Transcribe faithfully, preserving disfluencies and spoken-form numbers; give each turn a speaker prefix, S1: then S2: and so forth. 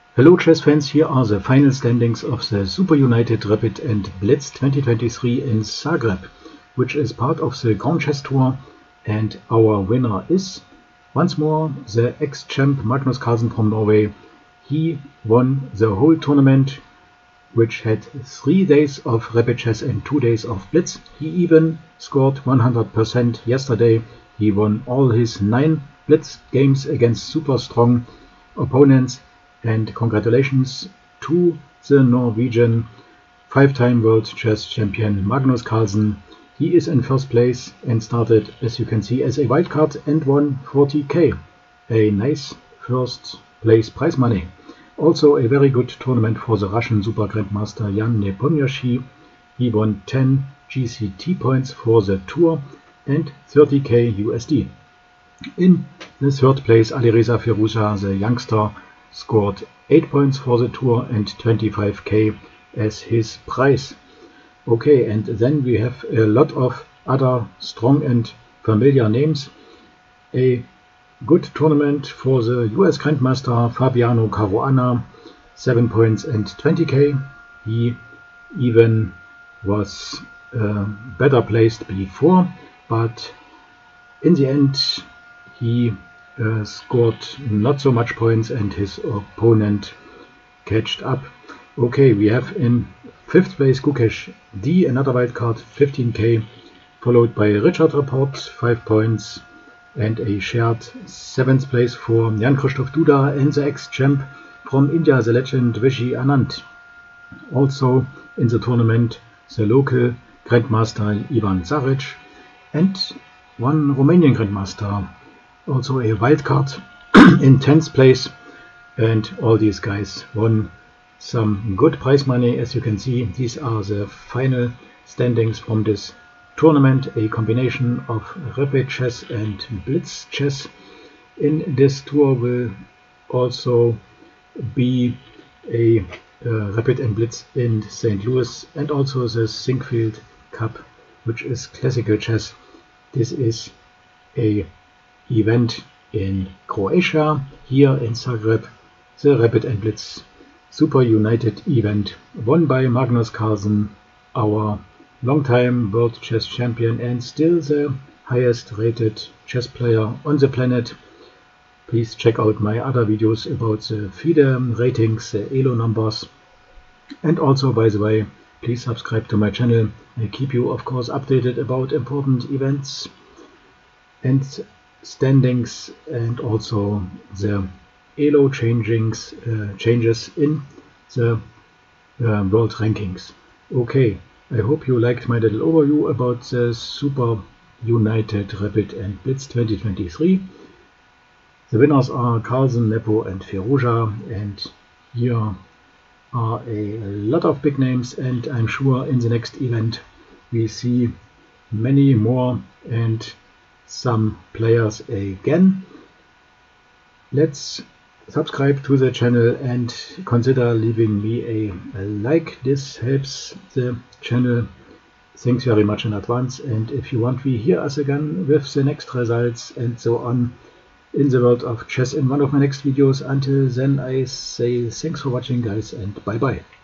S1: Hello chess fans, here are the final standings of the Super United Rapid and Blitz twenty twenty-three in Zagreb, which is part of the Grand Chess Tour, and our winner is, once more, the ex-champ Magnus Carlsen from Norway. He won the whole tournament, which had three days of Rapid Chess and two days of Blitz. He even scored one hundred percent yesterday. He won all his nine Blitz games against super strong opponents. And congratulations to the Norwegian five-time World Chess Champion Magnus Carlsen. He is in first place and started, as you can see, as a wildcard and won forty K. A nice first place prize money. Also a very good tournament for the Russian Super Grandmaster Jan Nepomniachtchi. He won ten G C T points for the tour and thirty K U S D. In the third place, Alireza Firouzja, the youngster, scored eight points for the tour and twenty-five K as his prize. Okay, and then we have a lot of other strong and familiar names. A good tournament for the U S Grandmaster Fabiano Caruana, seven points and twenty K. He even was uh, better placed before, but in the end he Uh, scored not so much points and his opponent catched up. Okay, we have in fifth place Gukesh D, another wildcard, fifteen K, followed by Richard Rapport, five points, and a shared seventh place for Jan Krzysztof Duda and the ex-champ from India, the legend Vishy Anand. Also in the tournament, the local Grandmaster Ivan Zaric and one Romanian Grandmaster, also a wildcard, in tenth place, and all these guys won some good prize money. As you can see, these are the final standings from this tournament, a combination of Rapid Chess and Blitz Chess. In this tour will also be a uh, Rapid and Blitz in Saint Louis, and also the Sinkfield Cup, which is classical chess. This is a event in Croatia, here in Zagreb, the Rapid and Blitz Super United event, won by Magnus Carlsen, our longtime World Chess Champion and still the highest rated chess player on the planet. Please check out my other videos about the FIDE ratings, the E L O numbers, and also, by the way, please subscribe to my channel. I keep you, of course, updated about important events and standings, and also the E L O changings, uh, changes in the uh, world rankings. Okay, I hope you liked my little overview about the Super United Rapid and Blitz twenty twenty-three. The winners are Carlsen, Nepo and Firouzja, and here are a lot of big names, and I'm sure in the next event we see many more and some players again. Let's subscribe to the channel and consider leaving me a, a like. This helps the channel. Thanks very much in advance, and if you want to hear us again with the next results and so on in the world of chess in one of my next videos, until then I say thanks for watching, guys, and bye bye.